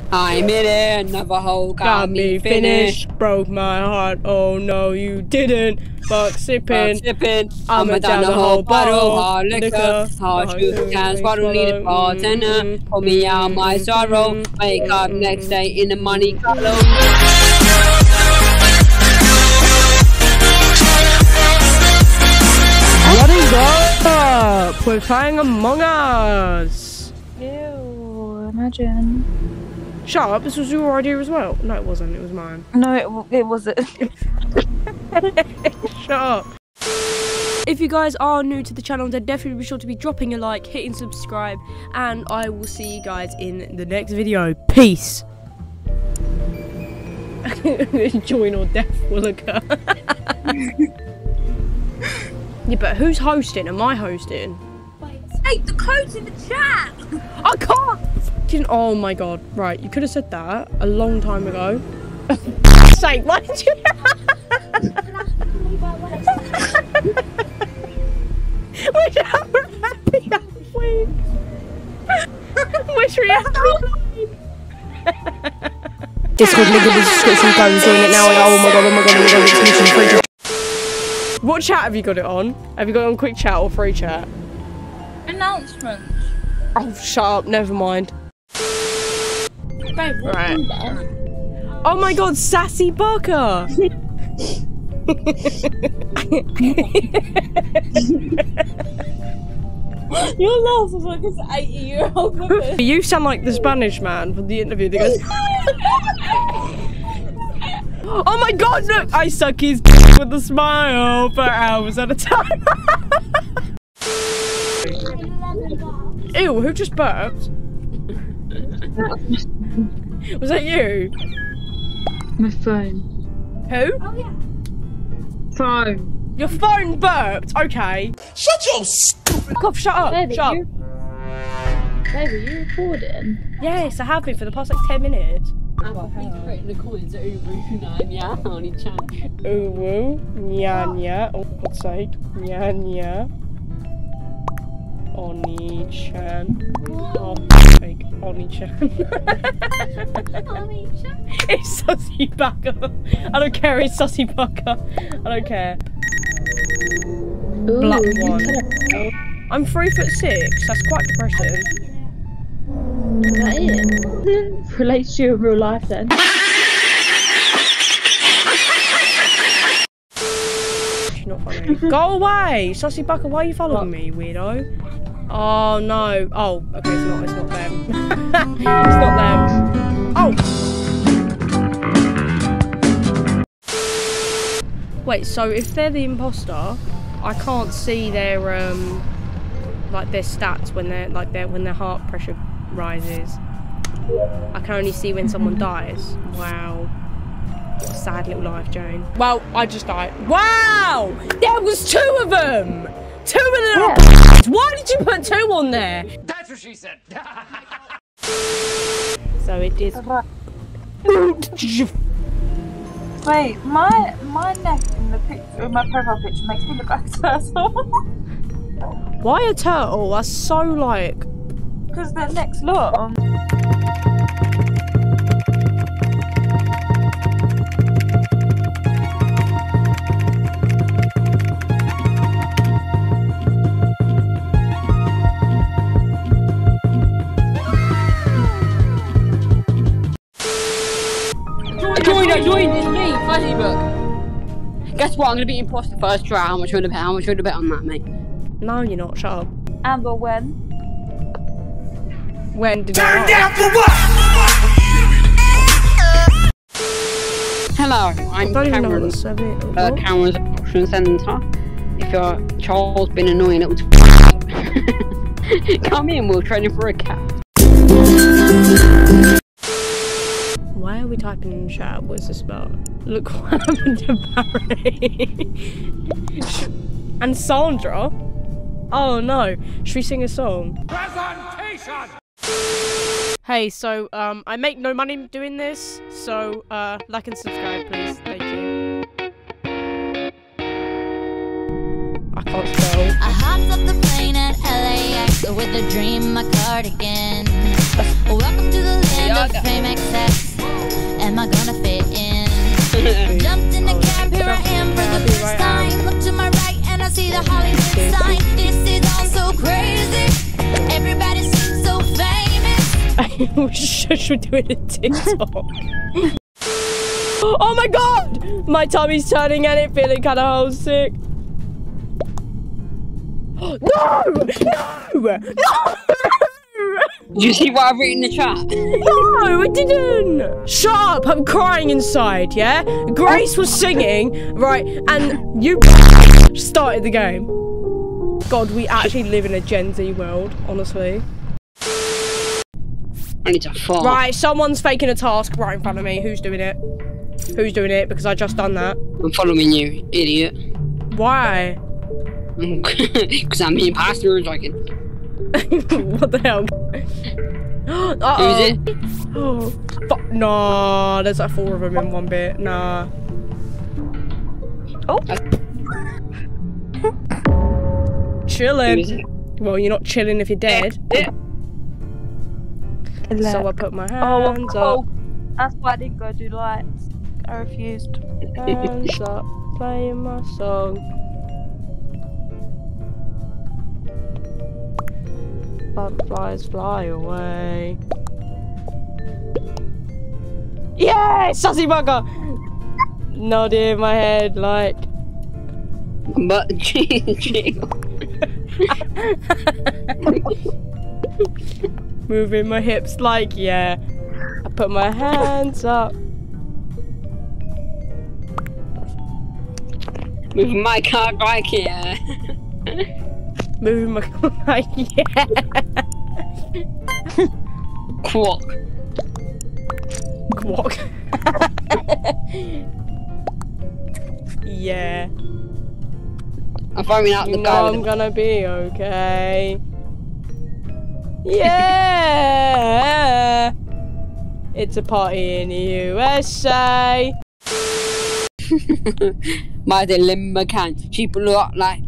I'm in it, another hole got me finished. Broke my heart, oh no you didn't. Fuck sipping, I'm down the whole bottle, hard liquor, hard sugar cans, bottle need a bartender. Pull me out my sorrow, wake up next day in the money color. What is up? We're playing Among Us. Ew, imagine. Shut up, this was your idea as well. No, it wasn't, it was mine. No, it wasn't. Shut up. If you guys are new to the channel, then definitely be sure to be dropping a like, hitting subscribe, and I will see you guys in the next video. Peace. Join or death will occur. Yeah, but who's hosting? Am I hosting? Hey, the code's in the chat! I can't! Oh my god. Right, you could have said that a long time ago. Sake, why did you... Wish I were happy Halloween! Wish we had Halloween! Discord link in the description, go and join it now. Oh my god, it's mission free. What chat have you got it on? Have you got it on quick chat or free chat? Announcements. Oh, shut up, never mind. Babe, right. Oh my god, Sassy Bucker! Your laugh is like this 80-year-old woman. You sound like the Spanish man from the interview that goes... Oh my god, look! I suck his dick with a smile for hours at a time. Ew, who just burped? Was that you? My phone. Who? Oh yeah. Phone. Your phone burped? Okay. Shut your stupid... Cough, shut up, Baby, shut up. Baby, you recording? Yes, I have been for the past like 10 minutes. Please put in the comments Uwu-nya-nya-oni-chan. Uwu-nya-nya, oh God's sake. Nya-nya. Oni-chan. Oh, fake. Oni-chan. Oni-chan? It's Sussy Bucker. I don't care, it's Sussy Bucker. I don't care. Black one. I'm 3'6", that's quite depressing. Is that it? Relates to you in real life then. She's not funny. Go away! Sussy Bucker, why are you following me, weirdo? Oh no. Oh, okay, it's not them. It's not them. Oh! Wait, so if they're the imposter, I can't see their like their stats when when their heart pressure rises. I can only see when someone dies. Wow. What a sad little life, Jane. Well, I just died. Wow! There was 2 of them! 2 of them! Yeah. Why did you put 2 on there? That's what she said. So it is. Wait, my neck in the picture, in my profile picture, makes me look like a turtle. Why a turtle? That's so like. Because their neck's long. Join, it's me, Fuzzy Book. Guess what? I'm gonna be imposter first try. How much you want to bet? How much you want to bet on that, mate? No, you're not. Shut up. Amber, when? When did Turn I? down for what? Hello, I'm Cameron. Cameron's option centre. If your child's been annoying little come in, we'll train him for a cat. Why are we typing in chat? What's this about? Look what happened to Barry. And Sandra? Oh no. Should we sing a song? Presentation! Hey, so I make no money doing this, so like and subscribe please. Thank you. I can't spell. I hopped up the plane at LAX with a dream, my cardigan. Welcome to the land of fame. We're doing a TikTok. Oh my god! My tummy's turning and it feeling kind of homesick. No! No! No! Did you see what I've written in the chat? No, I didn't! Shut up! I'm crying inside, yeah? Grace was singing, right, and you started the game. God, we actually live in a Gen Z world, honestly. I need to fart. Right, someone's faking a task right in front of me. Who's doing it? Who's doing it? Because I just done that. I'm following you, idiot. Why? Because I'm the imposter and joking. What the hell? Uh-oh. Who is it? Oh, fuck. Nah, there's like 4 of them in one bit. Nah. Oh. Who is Chilling. it? Well, you're not chilling if you're dead. So I put my hands up. That's why I didn't go do lights. I refused. Hands up, playing my song. Butterflies fly away. Yeah, sassy bugger! Nodding my head like. But jingle. Moving my hips like yeah. I put my hands up. Moving my cock like yeah. Moving my like yeah. Quack. Quack. Yeah. I'm throwing out the No, goal. I'm gonna be okay. Yeah. It's a party in the USA. My dilemma can. She blew up like.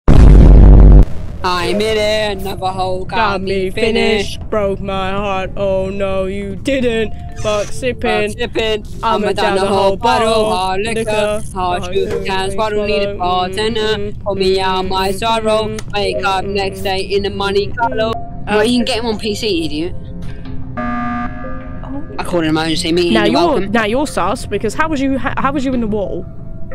I'm in it, another hole got me finished. Broke my heart. Oh no, you didn't. Fuck sipping. Sipping. I'm I'm down the whole bottle. Hard liquor. Hard sugar cans. Bottle need a bartender. Pull me out my sorrow. Wake up next day in the money color. Well, you can get him on PC, idiot. I called an emergency meeting. Now you're sus because how was you in the wall?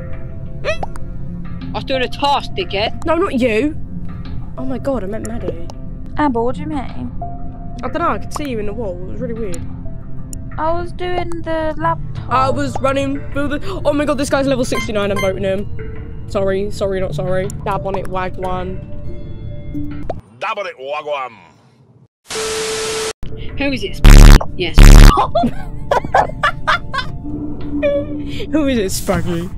I was doing a task, dickhead. No, not you. Oh my god, I meant Maddie. Amber, what do you mean? I don't know, I could see you in the wall. It was really weird. I was doing the laptop. I was running through the. Oh my god, this guy's level 69. I'm voting him. Sorry, not sorry. Dab on it, wagwan. Dab on it, wagwan. Who is it? Yes. Who is it, Spaggy?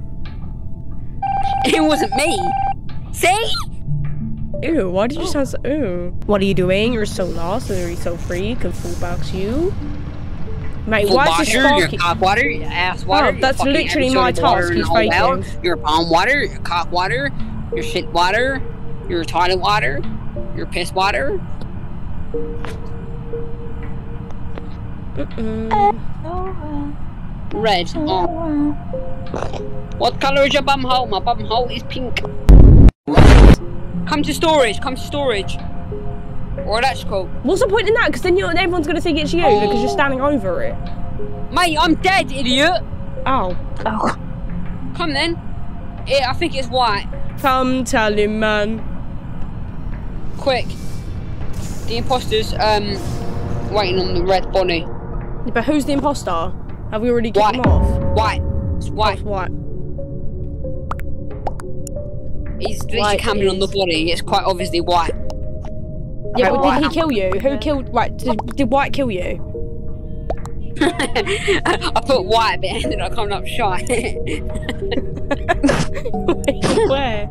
It wasn't me. See? Ew, why did you sound so. Ew. What are you doing? You're so lost, or you're so free, can full box you. Mate, Full why is boxer, this your sparky? cock water, your ass water. Oh, that's your fucking literally my episode of water task, in he's the whole well, faking. your palm water, your cock water, your shit water, your toilet water, your piss water. Red. Oh. What color is your bum hole? My bum hole is pink. Come to storage, Or electrical. What's the point in that? Because then everyone's going to think it's you because you're standing over it. Mate, I'm dead, idiot. Oh. Come then. I think it's white. Come tell him, man. Quick. The imposter's waiting on the red bonnie. But who's the imposter? Have we already kicked him off? White. It's white. What? He's literally camping on the body. It's quite obviously white. Yeah, but did he kill you? Who killed? Right, did White kill you? I put white, but it ended up coming up shy. Where?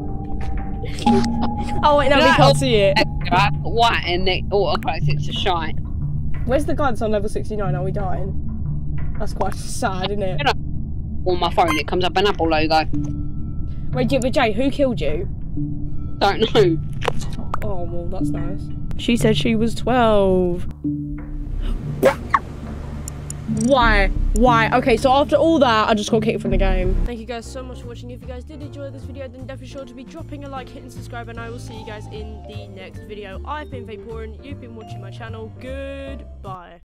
Oh wait, no, we can't see it. I put white and then autocorrects it to shy. Where's the guidance on level 69? Are we dying? That's quite sad, isn't it? On my phone, it comes up an Apple logo. Wait, but Jay, who killed you? Don't know. Oh, well, that's nice. She said she was 12. Why? Why? Okay, so after all that, I just got kicked from the game. Thank you guys so much for watching. If you guys did enjoy this video, then definitely sure to be dropping a like, hitting subscribe, and I will see you guys in the next video. I've been Vaporean, you've been watching my channel. Goodbye.